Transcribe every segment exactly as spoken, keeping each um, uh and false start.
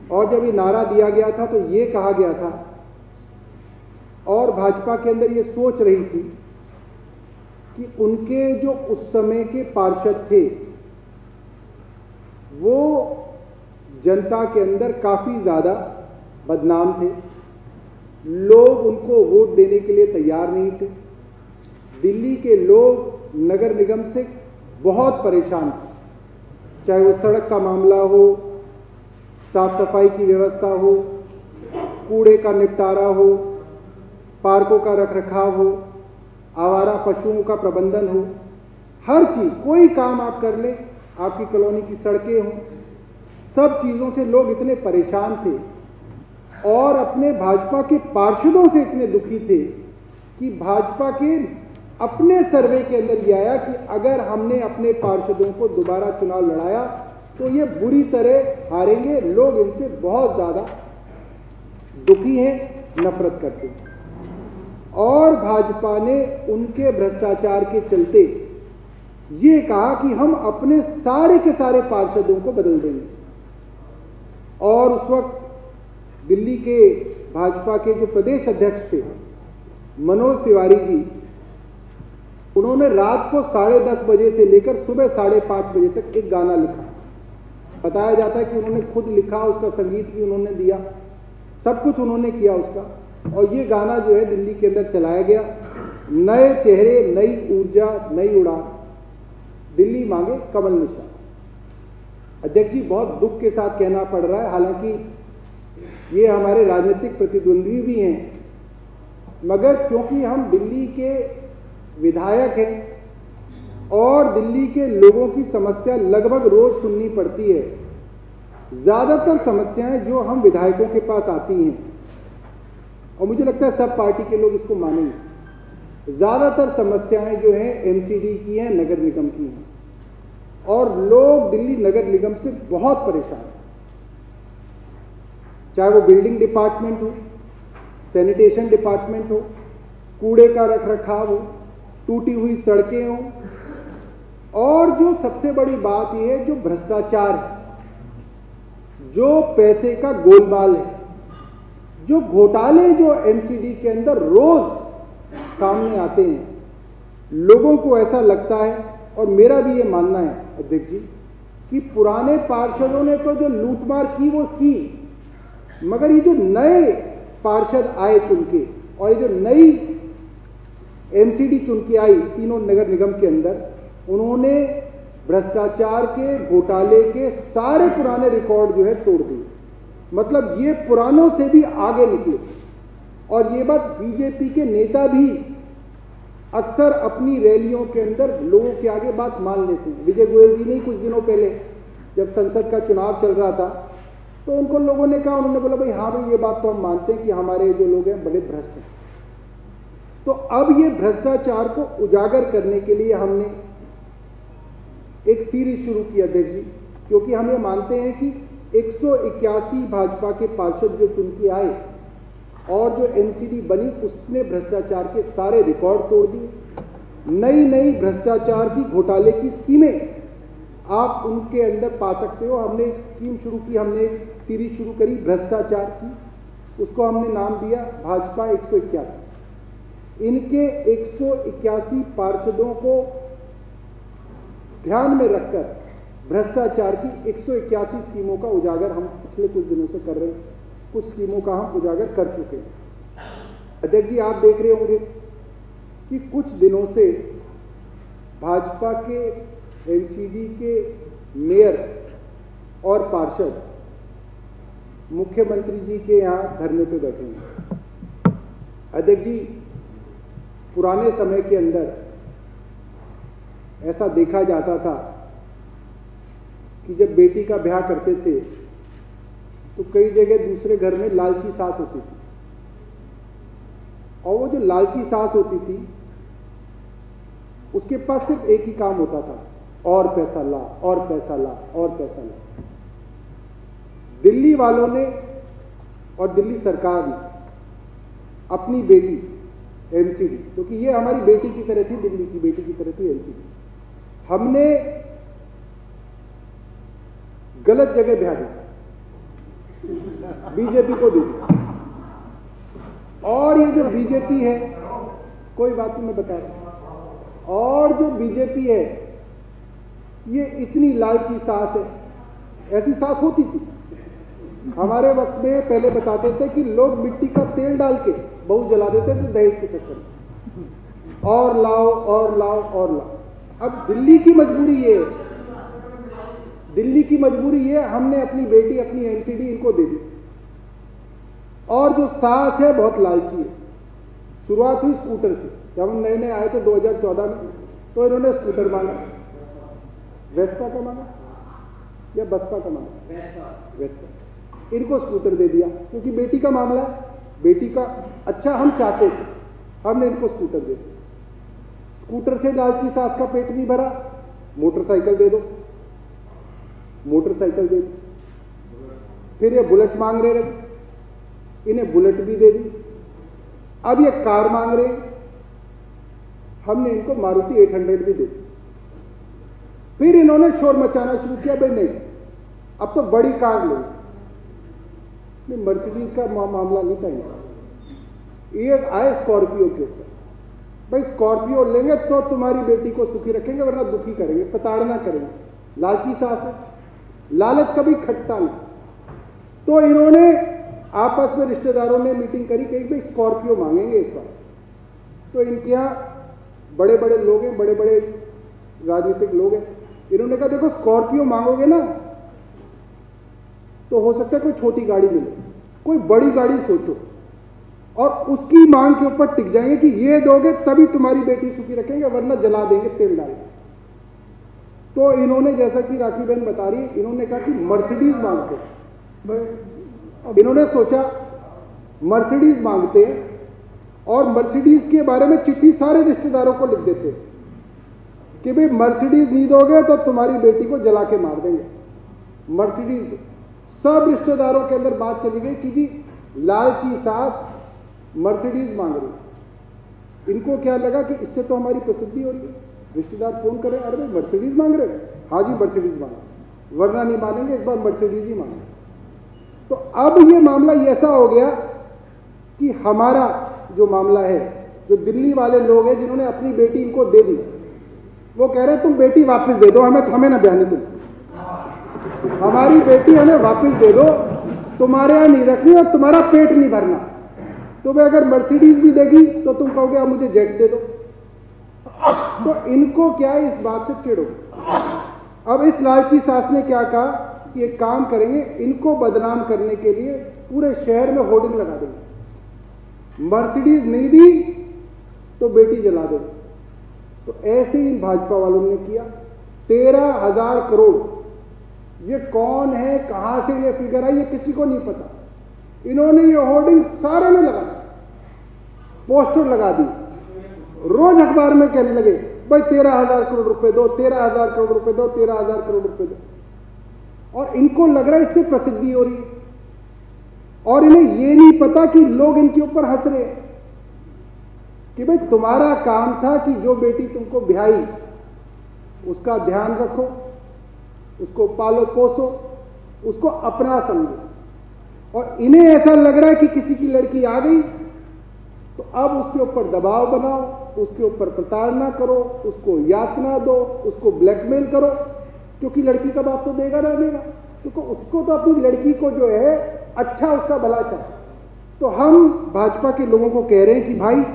और जब ये नारा दिया गया था तो ये कहा गया था और भाजपा के अंदर ये सोच रही थी कि उनके जो उस समय के पार्षद थे वो जनता के अंदर काफी ज्यादा बदनाम थे, लोग उनको वोट देने के लिए तैयार नहीं थे। दिल्ली के लोग नगर निगम से बहुत परेशान थे, चाहे वो सड़क का मामला हो, साफ सफाई की व्यवस्था हो, कूड़े का निपटारा हो, पार्कों का रखरखाव हो, आवारा पशुओं का प्रबंधन हो, हर चीज, कोई काम आप कर ले, आपकी कॉलोनी की सड़कें हों, सब चीजों से लोग इतने परेशान थे और अपने भाजपा के पार्षदों से इतने दुखी थे कि भाजपा के अपने सर्वे के अंदर यह आया कि अगर हमने अपने पार्षदों को दोबारा चुनाव लड़ाया तो ये बुरी तरह हारेंगे, लोग इनसे बहुत ज्यादा दुखी हैं, नफरत करते हैं। और भाजपा ने उनके भ्रष्टाचार के चलते ये कहा कि हम अपने सारे के सारे पार्षदों को बदल देंगे। और उस वक्त दिल्ली के भाजपा के जो प्रदेश अध्यक्ष थे मनोज तिवारी जी, उन्होंने रात को साढ़े दस बजे से लेकर सुबह साढ़े पांच बजे तक एक गाना लिखा। बताया जाता है कि उन्होंने खुद लिखा, उसका संगीत भी उन्होंने दिया, सब कुछ उन्होंने किया उसका। और ये गाना जो है दिल्ली के अंदर चलाया गया, नए चेहरे, नई ऊर्जा, नई उड़ान, दिल्ली मांगे कमल निशान। अध्यक्ष जी, बहुत दुख के साथ कहना पड़ रहा है, हालांकि ये हमारे राजनीतिक प्रतिद्वंदी भी हैं, मगर क्योंकि हम दिल्ली के विधायक हैं और दिल्ली के लोगों की समस्या लगभग रोज सुननी पड़ती है, ज्यादातर समस्याएं जो हम विधायकों के पास आती हैं, और मुझे लगता है सब पार्टी के लोग इसको मानेंगे, ज्यादातर समस्याएं जो हैं एमसीडी की हैं, नगर निगम की हैं, और लोग दिल्ली नगर निगम से बहुत परेशान हैं। चाहे वो बिल्डिंग डिपार्टमेंट हो, सैनिटेशन डिपार्टमेंट हो, कूड़े का रखरखाव हो, टूटी हुई सड़कें हों, और जो सबसे बड़ी बात यह है जो भ्रष्टाचार है, जो पैसे का गोलमाल है, जो घोटाले जो एमसीडी के अंदर रोज सामने आते हैं, लोगों को ऐसा लगता है, और मेरा भी ये मानना है अध्यक्ष जी, कि पुराने पार्षदों ने तो जो लूटमार की वो की, मगर ये जो नए पार्षद आए चुन के, और ये जो नई एमसीडी चुन के आई तीनों नगर निगम के अंदर, उन्होंने भ्रष्टाचार के, घोटाले के सारे पुराने रिकॉर्ड जो है तोड़ दिए। मतलब ये पुरानों से भी आगे निकले। और ये बात बीजेपी के नेता भी अक्सर अपनी रैलियों के अंदर लोगों के आगे बात मान लेते हैं। विजय गोयल जी ने कुछ दिनों पहले जब संसद का चुनाव चल रहा था तो उनको लोगों ने कहा, उन्होंने बोला भाई हाँ भाई ये बात तो हम मानते हैं कि हमारे जो लोग हैं बड़े भ्रष्ट हैं। तो अब ये भ्रष्टाचार को उजागर करने के लिए हमने एक सीरीज शुरू की अध्यक्ष जी, क्योंकि हम ये मानते हैं कि एक सौ इक्यासी भाजपा के पार्षद जो चुन के आए और जो एमसीडी बनी उसने भ्रष्टाचार के सारे रिकॉर्ड तोड़ दिए। नई नई भ्रष्टाचार की, घोटाले की स्कीमें आप उनके अंदर पा सकते हो। हमने एक स्कीम शुरू की, हमने एक सीरीज शुरू करी भ्रष्टाचार की, उसको हमने नाम दिया भाजपा एक सौ इक्यासी। इनके एक सौ इक्यासी पार्षदों को ध्यान में रखकर भ्रष्टाचार की एक सौ इक्यासी स्कीमों का उजागर हम पिछले कुछ दिनों से कर रहे हैं। कुछ स्कीमों का हम उजागर कर चुके हैं। अध्यक्ष जी, आप देख रहे होंगे कि कुछ दिनों से भाजपा के एमसीडी के मेयर और पार्षद मुख्यमंत्री जी के यहां धरने पे बैठे हैं। अध्यक्ष जी, पुराने समय के अंदर ऐसा देखा जाता था कि जब बेटी का ब्याह करते थे तो कई जगह दूसरे घर में लालची सास होती थी, और वो जो लालची सास होती थी उसके पास सिर्फ एक ही काम होता था, और पैसा ला, और पैसा ला, और पैसा ला। दिल्ली वालों ने और दिल्ली सरकार ने अपनी बेटी एमसीडी, क्योंकि ये हमारी बेटी की तरह थी, दिल्ली की बेटी की तरह थी एमसीडी, हमने गलत जगह ब्याह दिया। बीजेपी को दे दिया। और ये जो बीजेपी है, कोई बात नहीं मैं बता रहा हूं, और जो बीजेपी है ये इतनी लालची सास है, ऐसी सास होती थी हमारे वक्त में। पहले बताते थे कि लोग मिट्टी का तेल डाल के बहू जला देते थे दहेज के चक्कर में, और लाओ और लाओ और लाओ। अब दिल्ली की मजबूरी ये है, दिल्ली की मजबूरी ये, हमने अपनी बेटी अपनी एनसीडी इनको दे दी। और जो सास है बहुत लालची है। शुरुआत हुई स्कूटर से, जब हम नए नए आए थे दो हज़ार चौदह में, तो इन्होंने स्कूटर मांगा, वेस्पा का मांगा या बसपा का मांगा, वेस्पा। इनको स्कूटर दे दिया क्योंकि बेटी का मामला है, बेटी का अच्छा हम चाहते थे, हमने इनको स्कूटर दे दिया। स्कूटर से लालची सास का पेट नहीं भरा, मोटरसाइकिल दे दो, मोटरसाइकिल दे दो। फिर ये बुलेट मांग रहे रहे, इन्हें बुलेट भी दे दी। अब ये कार मांग रहे, हमने इनको मारुति आठ सौ भी दे दी। फिर इन्होंने शोर मचाना शुरू किया, भाई नहीं अब तो बड़ी कार लो। नहीं, मर्सिडीज का मा, मामला नहीं था ये। ये आए स्कॉर्पियो के ऊपर, भाई स्कॉर्पियो लेंगे तो तुम्हारी बेटी को सुखी रखेंगे वरना दुखी करेंगे, प्रताड़ना करेंगे। लालची सास है, लालच कभी खटता नहीं। तो इन्होंने आपस में रिश्तेदारों ने मीटिंग करी कि भाई स्कॉर्पियो मांगेंगे इस बार। तो इनके यहाँ बड़े बड़े लोग हैं, बड़े बड़े राजनीतिक लोग हैं, इन्होंने कहा देखो स्कॉर्पियो मांगोगे ना तो हो सकता है कोई छोटी गाड़ी मिले, कोई बड़ी गाड़ी सोचो और उसकी मांग के ऊपर टिक जाएंगे कि ये दोगे तभी तुम्हारी बेटी सुखी रखेंगे वरना जला देंगे तेल डाल। तो इन्होंने, जैसा कि राखी बहन बता रही है, इन्होंने कहा कि मर्सिडीज मांगते। अब इन्होंने सोचा मर्सिडीज मांगते हैं और मर्सिडीज के बारे में चिट्ठी सारे रिश्तेदारों को लिख देते कि भाई मर्सिडीज नहीं दोगे तो तुम्हारी बेटी को जला के मार देंगे, मर्सिडीज दो। सब रिश्तेदारों के अंदर बात चली गई कि जी लालची सास मर्सिडीज मांग रही। इनको क्या लगा कि इससे तो हमारी प्रसिद्धि हो रही है। रिश्तेदार फोन करें, अरे भाई मर्सिडीज मांग रहे, हाँ जी मर्सिडीज मांग, वरना नहीं मानेंगे, इस बार मर्सिडीज ही मांगे। तो अब ये मामला ऐसा हो गया कि हमारा जो मामला है, जो दिल्ली वाले लोग हैं जिन्होंने अपनी बेटी इनको दे दी, वो कह रहे हैं तुम बेटी वापस दे दो हमें, हमें ना बयानी तुमसे, हमारी बेटी हमें वापस दे दो, तुम्हारे यहां नहीं रखनी और तुम्हारा पेट नहीं भरना। तुम्हें अगर मर्सिडीज भी देगी तो तुम कहोगे अब मुझे जेट दे दो। तो इनको क्या है, इस बात से चिढ़ो। अब इस लालची सास ने क्या कहा कि एक काम करेंगे, इनको बदनाम करने के लिए पूरे शहर में होर्डिंग लगा देंगे, मर्सिडीज नहीं दी तो बेटी जला देंगे। तो ऐसे ही भाजपा वालों ने किया। तेरह हजार करोड़, ये कौन है, कहां से ये फिगर आई, ये किसी को नहीं पता। इन्होंने ये होर्डिंग सारे में लगा, पोस्टर लगा दी, रोज अखबार में कहने लगे भाई तेरह हजार करोड़ रुपए दो, तेरह हजार करोड़ रुपए दो, तेरह हजार करोड़ रुपए दो। और इनको लग रहा है इससे प्रसिद्धि हो रही है, और इन्हें ये नहीं पता कि लोग इनके ऊपर हंस रहे हैं कि भाई तुम्हारा काम था कि जो बेटी तुमको ब्याही उसका ध्यान रखो, उसको पालो पोसो, उसको अपना समझो। और इन्हें ऐसा लग रहा है कि किसी की लड़की आ गई तो अब उसके ऊपर दबाव बनाओ, उसके ऊपर प्रताड़ना करो, उसको यातना दो, उसको ब्लैकमेल करो, क्योंकि लड़की का बाप तो देगा ना देगा, क्योंकि उसको तो अपनी लड़की को जो है अच्छा उसका भला चाहिए। तो हम भाजपा के लोगों को कह रहे हैं कि भाई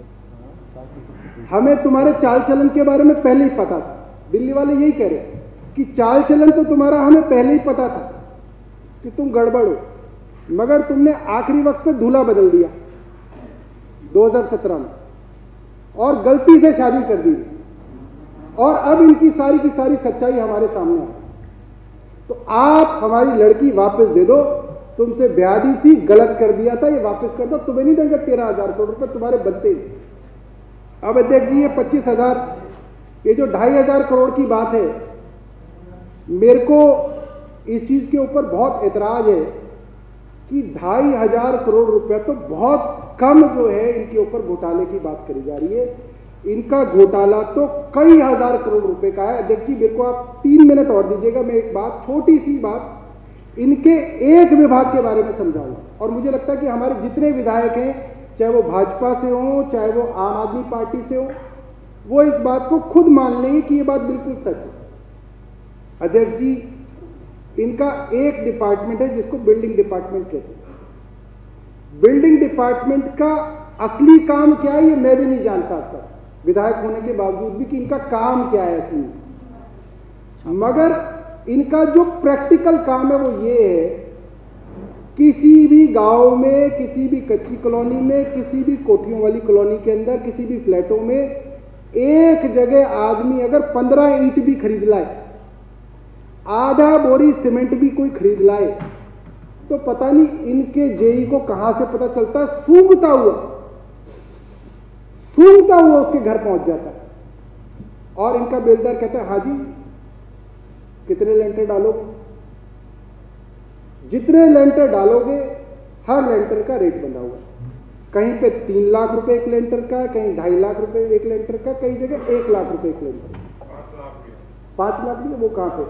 हमें तुम्हारे चाल चलन के बारे में पहले ही पता था। दिल्ली वाले यही कह रहे हैं कि चाल चलन तो तुम्हारा हमें पहले ही पता था कि तुम गड़बड़ हो, मगर तुमने आखिरी वक्त पे दूल्हा बदल दिया दो हज़ार सत्रह में और गलती से शादी कर दी, और अब इनकी सारी की सारी सच्चाई हमारे सामने आ। तो आप हमारी लड़की वापस दे दो, तुमसे ब्याह दी थी, गलत कर दिया था, ये वापस कर दो, तुम्हें नहीं देंगे तेरह हजार करोड़ रुपए, तुम्हारे बनते ही। अब अध्यक्ष जी ये पच्चीस हजार, ये जो ढाई हजार करोड़ की बात है, मेरे को इस चीज के ऊपर बहुत एतराज है कि ढाई हजार करोड़ रुपए तो बहुत कम जो है इनके ऊपर घोटाले की बात करी जा रही है। इनका घोटाला तो कई हजार करोड़ रुपए का है। अध्यक्ष जी मेरे को आप तीन मिनट और दीजिएगा, मैं एक बात, छोटी सी बात, इनके एक विभाग के बारे में समझाऊंगा। और मुझे लगता है कि हमारे जितने विधायक हैं, चाहे वो भाजपा से हों, चाहे वो आम आदमी पार्टी से हों, वो इस बात को खुद मान लेंगे कि ये बात बिल्कुल सच है। अध्यक्ष जी, इनका एक डिपार्टमेंट है जिसको बिल्डिंग डिपार्टमेंट कहते हैं। बिल्डिंग डिपार्टमेंट का असली काम क्या है ये मैं भी नहीं जानता अब तक, विधायक होने के बावजूद भी, कि इनका काम क्या है असली में। मगर इनका जो प्रैक्टिकल काम है वो ये है, किसी भी गांव में, किसी भी कच्ची कॉलोनी में, किसी भी कोठियों वाली कॉलोनी के अंदर, किसी भी फ्लैटों में एक जगह आदमी अगर पंद्रह ईंट भी खरीद लाए, आधा बोरी सीमेंट भी कोई खरीद लाए, तो पता नहीं इनके जेई को कहां से पता चलता है, सूंघता हुआ सूंघता हुआ उसके घर पहुंच जाता है। और इनका बेलदार कहता है, हाँ जी कितने लेंटर डालोगे? जितने लेंटर डालोगे हर लेंटर का रेट बंधा हुआ है। कहीं पे तीन लाख रुपए एक लेंटर का है, कहीं ढाई लाख रुपए एक लेंटर का, कई जगह एक लाख रुपए एक लेंटर, पांच लाख भी है, वो कहां पे?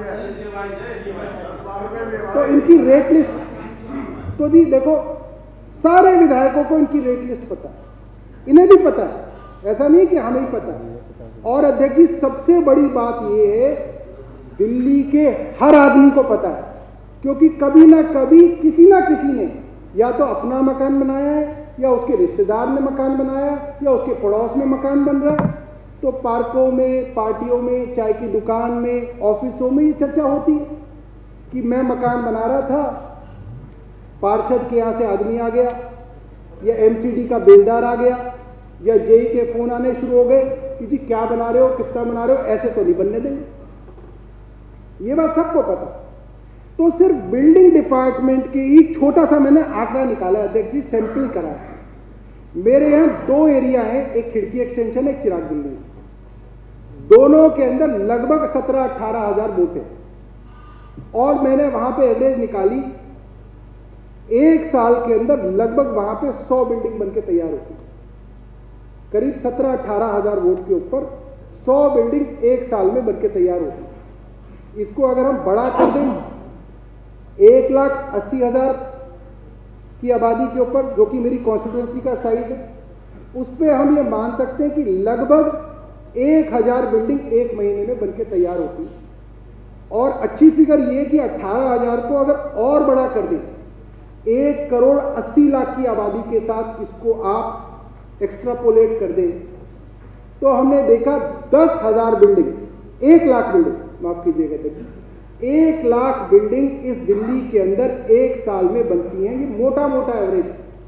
तो इनकी रेट लिस्ट, तो जी देखो सारे विधायकों को इनकी रेट लिस्ट पता है, इन्हें भी पता है, ऐसा नहीं कि हमें ही पता है। और अध्यक्ष जी सबसे बड़ी बात यह है, दिल्ली के हर आदमी को पता है, क्योंकि कभी ना कभी किसी ना किसी ने या तो अपना मकान बनाया है, या उसके रिश्तेदार ने मकान बनाया है, या उसके पड़ोस में मकान बन रहा है। तो पार्कों में, पार्टियों में, चाय की दुकान में, ऑफिसों में ये चर्चा होती है कि मैं मकान बना रहा था, पार्षद के यहां से आदमी आ गया, या एमसीडी का बेलदार आ गया, या जेई के फोन आने शुरू हो गए कि जी क्या बना रहे हो, कितना बना रहे हो, ऐसे तो नहीं बनने देंगे। ये बात सबको पता। तो सिर्फ बिल्डिंग डिपार्टमेंट के ही छोटा सा मैंने आंकड़ा निकाला है अध्यक्ष जी, सैंपल करा है। मेरे यहां दो एरिया है, एक खिड़की एक्सटेंशन, एक चिराग बिल्डिंग, दोनों के अंदर लगभग सत्रह अठारह हजार वोट है। और मैंने वहां पे एवरेज निकाली, एक साल के अंदर लगभग वहां पे सौ बिल्डिंग बनके तैयार होती है। करीब सत्रह अठारह हजार वोट के ऊपर सौ बिल्डिंग एक साल में बनके तैयार होती है। इसको अगर हम बड़ा कर दें, एक लाख अस्सी हजार की आबादी के ऊपर, जो कि मेरी कॉन्स्टिट्यूएंसी का साइज है, उस पर हम ये मान सकते हैं कि लगभग एक हजार बिल्डिंग एक महीने में बनके तैयार होती है। और अच्छी फिगर ये कि अठारह हजार को अगर और बड़ा कर दें, एक करोड़ अस्सी लाख की आबादी के साथ इसको आप एक्स्ट्रापोलेट कर दें, तो हमने देखा दस हजार बिल्डिंग, एक लाख बिल्डिंग, माफ कीजिएगा देखिए, एक लाख बिल्डिंग इस दिल्ली के अंदर एक साल में बनती हैं। ये मोटा मोटा एवरेज।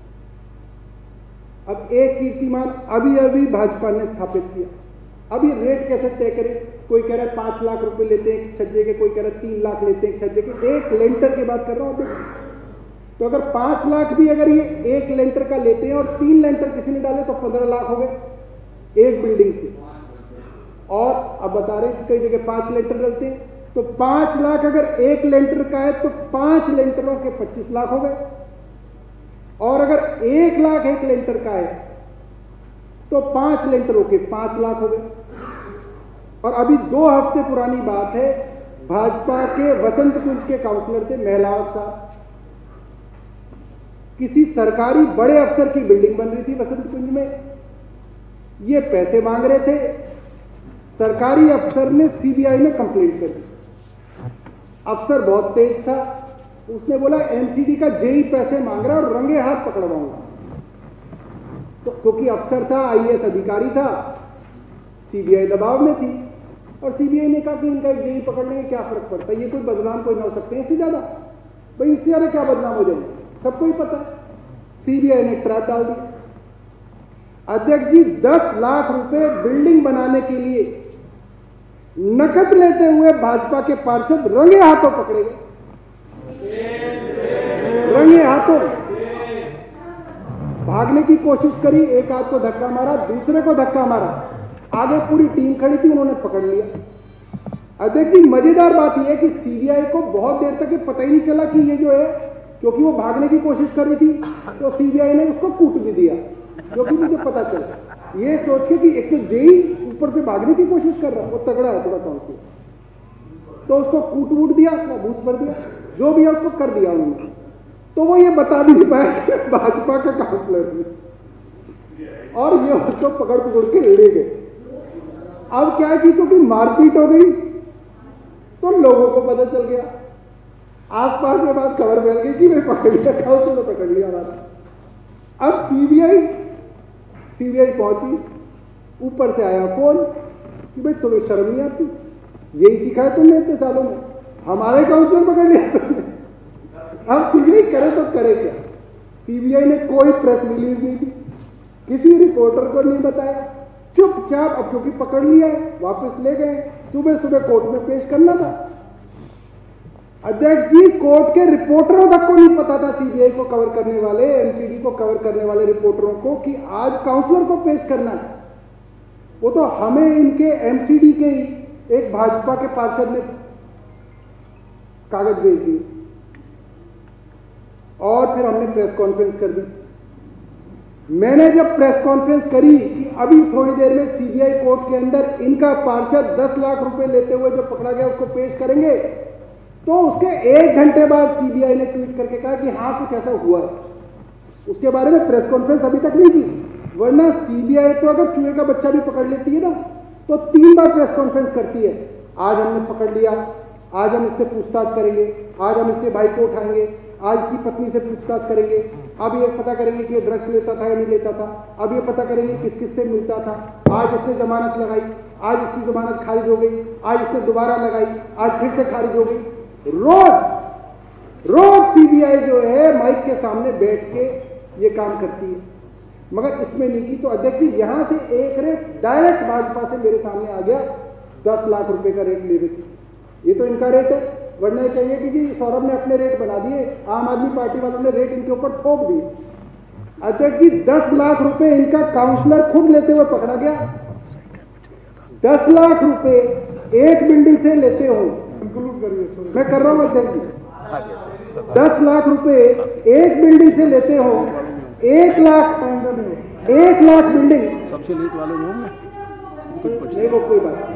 अब एक कीर्तिमान अभी अभी भाजपा ने स्थापित किया। अब ये रेट कैसे तय करें? कोई कह रहा है पांच लाख रुपए लेते हैं एक छज्जे के, कोई कह रहा है तीन लाख लेते हैं एक छज्जे के। एक लेंटर की बात कर रहा हूं। तो अगर पांच लाख भी अगर ये एक लेंटर का लेते हैं और तीन लेंटर किसी ने डाले तो पंद्रह लाख हो गए एक बिल्डिंग से। और अब बता रहे हैं कि कई जगह पांच लेंटर डलते हैं, तो पांच लाख अगर एक लेंटर का है तो पांच लेंटरों के पच्चीस लाख हो गए। और अगर एक लाख एक लेंटर का है तो पांच लेंटरों के पांच लाख हो गए। और अभी दो हफ्ते पुरानी बात है, भाजपा के वसंत कुंज के काउंसलर थे महलावत साहब, किसी सरकारी बड़े अफसर की बिल्डिंग बन रही थी वसंत कुंज में, ये पैसे मांग रहे थे। सरकारी अफसर ने सीबीआई में कंप्लेंट कर दी। अफसर बहुत तेज था, उसने बोला एमसीडी का जेई पैसे मांग रहा है और रंगे हाथ पकड़वाऊंगा। तो क्योंकि अफसर था, आईएएस अधिकारी था, सीबीआई दबाव में थी, और सीबीआई ने कहा कि इनका एक जेई पकड़ लेंगे, क्या फर्क पड़ता है, ये कोई बदनाम कोई ना हो सकते हैं इससे ज्यादा, भाई इससे ज्यादा क्या बदनाम हो जाएंगे, सबको ही पता है। सीबीआई ने ट्रैप डाल दिया। अध्यक्ष जी दस लाख रुपए बिल्डिंग बनाने के लिए नकद लेते हुए भाजपा के पार्षद रंगे हाथों पकड़े गए, रंगे हाथों। भागने की कोशिश करी, एक हाथ को धक्का मारा, दूसरे को धक्का मारा, आगे पूरी टीम खड़ी थी, उन्होंने पकड़ लिया। अध्यक्ष जी मजेदार बात यह है कि सीबीआई को बहुत देर तक ये पता ही नहीं चला कि ये जो है, क्योंकि वो भागने की कोशिश कर रही थी, तो सीबीआई ने उसको कूट भी दिया, क्योंकि मुझे पता चला। ये सोच के कि एक तो जेई ऊपर से भागने की कोशिश कर रहा है, वो तगड़ा है थोड़ा काउंसलर, तो उसको कूट वूट दिया, अपना घूस भर दिया। जो भी है उसको कर दिया उन्होंने। तो वो ये बता भी नहीं पाया कि भाजपा का काउंसलर हूं, और ये उसको पकड़ पकड़ के ले गए। अब क्या है कि क्योंकि मारपीट हो गई तो लोगों को पता चल गया, आसपास ये बात खबर फैल गई कि मैं पकड़ लिया, काउंसलर पकड़ लिया हमारा। अब सीबीआई सीबीआई पहुंची, ऊपर से आया फोन कि भाई तुम्हें शर्म नहीं आती, यही सिखाया तुमने इतने सालों में, हमारे काउंसलर पकड़ लिया तुमने। अब सीबीआई करे तो करे क्या? सीबीआई ने कोई प्रेस रिलीज नहीं दी, किसी रिपोर्टर को नहीं बताया, चुपचाप, अब क्योंकि पकड़ लिया है वापस ले गए, सुबह सुबह कोर्ट में पेश करना था। अध्यक्ष जी, कोर्ट के रिपोर्टरों तक को नहीं पता था, सीबीआई को कवर करने वाले, एमसीडी को कवर करने वाले रिपोर्टरों को, कि आज काउंसलर को पेश करना है। वो तो हमें इनके एमसीडी के ही एक भाजपा के पार्षद ने कागज भेज दिए और फिर हमने प्रेस कॉन्फ्रेंस कर दी। मैंने जब प्रेस कॉन्फ्रेंस करी कि अभी थोड़ी देर में सीबीआई कोर्ट के अंदर इनका पार्षद दस लाख रुपए लेते हुए जो पकड़ा गया उसको पेश करेंगे, तो उसके एक घंटे बाद सीबीआई ने ट्वीट करके कहा कि हां कुछ ऐसा हुआ है। उसके बारे में प्रेस कॉन्फ्रेंस अभी तक नहीं की, वरना सीबीआई तो अगर चूहे का बच्चा भी पकड़ लेती है ना तो तीन बार प्रेस कॉन्फ्रेंस करती है। आज हमने पकड़ लिया, आज हम इससे पूछताछ करेंगे, आज हम इसके भाई को उठाएंगे, आज इसकी पत्नी से पूछताछ करेंगे, अब ये पता करेंगे कि ये ड्रग्स लेता था या नहीं लेता था, अब ये पता करेंगे किस किस से मिलता था, आज इसने जमानत लगाई, आज इसकी जमानत खारिज हो गई, आज इसने दोबारा लगाई, आज फिर से खारिज हो गई। रोज रोज सीबीआई जो है माइक के सामने बैठ के ये काम करती है, मगर इसमें नहीं की। तो अध्यक्ष जी, यहां से एक रेट डायरेक्ट भाजपा से मेरे सामने आ गया, दस लाख रुपए का रेट ले रही, ये तो इनका रेट है, वरना ये कहेंगे कि जी सौरभ ने अपने रेट बना दिए, आम आदमी पार्टी वालों ने रेट इनके ऊपर थोप दिए। अध्यक्ष जी, दस लाख रुपए इनका काउंसलर खुद लेते हुए पकड़ा गया। दस लाख रुपए एक बिल्डिंग से लेते हो, मैं कर रहा हूं अध्यक्ष जी, दस लाख रुपए एक बिल्डिंग से लेते हो, एक लाख एक लाख बिल्डिंग सबसे लेट वाले लोग नहीं, वो कोई बात।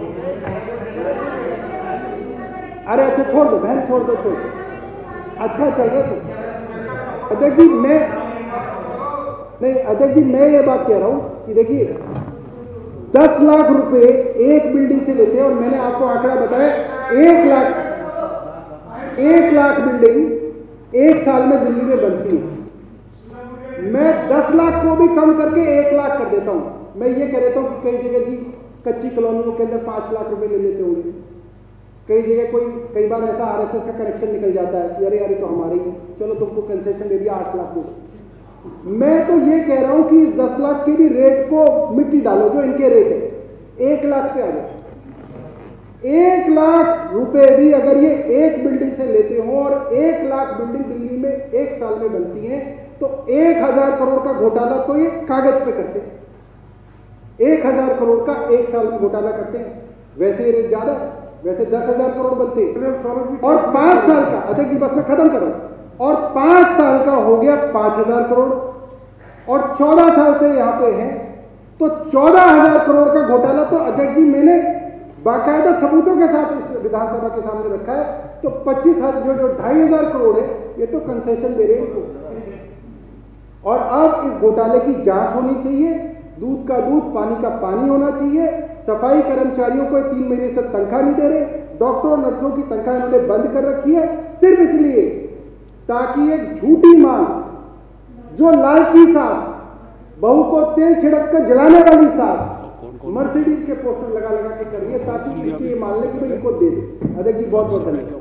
अरे अच्छा छोड़ दो बहन, छोड़ दो छोड़ दो अच्छा चल रहा तो। अध्यक्ष जी मैं नहीं अध्यक्ष जी मैं ये बात कह रहा हूं कि देखिए, दस लाख रुपए एक बिल्डिंग से लेते हैं, और मैंने आपको आंकड़ा बताया, एक लाख एक लाख बिल्डिंग एक साल में दिल्ली में बनती है। मैं दस लाख को भी कम करके एक लाख कर देता हूं। मैं ये कह देता हूं कि कई जगह जी कच्ची कॉलोनियों के अंदर पांच लाख रुपए ले लेते होंगे, कई जगह कोई कई बार ऐसा आरएसएस का कनेक्शन निकल जाता है कि अरे यार तो हमारे ही, चलो तुमको कंसेशन दे दिया आठ लाख को। मैं तो ये कह रहा हूं कि इस दस लाख के भी रेट को मिट्टी डालो, जो इनके रेट है, एक लाख पे आ जाए। एक लाख रुपए भी अगर ये एक बिल्डिंग से लेते हो, और एक लाख बिल्डिंग दिल्ली में एक साल में बनती है, तो एक हजार करोड़ का घोटाला तो ये कागज पे करते हैं, एक हजार करोड़ का एक साल में घोटाला करते हैं। वैसे ये रेट ज्यादा है, वैसे दस हजार करोड़ बनते हैं, और पांच साल का, अध्यक्ष जी बस मैं खत्म करूं, और पांच साल का हो गया पांच हजार करोड़, और चौदह साल से यहां पे है, तो चौदह हजार करोड़ का घोटाला तो अध्यक्ष जी मैंने बाकायदा सबूतों के साथ इस विधानसभा के सामने रखा है। तो पच्चीस हजार जो जो ढाई हजार करोड़ है, ये तो कंसेशन दे रहे हैं इनको। और अब इस घोटाले की जांच होनी चाहिए, दूध का दूध पानी का पानी होना चाहिए। सफाई कर्मचारियों को तीन महीने से तनख्वाह नहीं दे रहे, डॉक्टरों नर्सों की तनख्वाह इन्होंने बंद कर रखी है, सिर्फ इसलिए ताकि एक झूठी मांग, जो लालची सास, बहू को तेल छिड़क कर जलाने वाली सास, मर्सिडीज के पोस्टर लगा लगा के करिए, ताकि इनकी ये मान ले कि भाई इनको दे दे। अध्यक्ष जी बहुत बहुत धन्यवाद।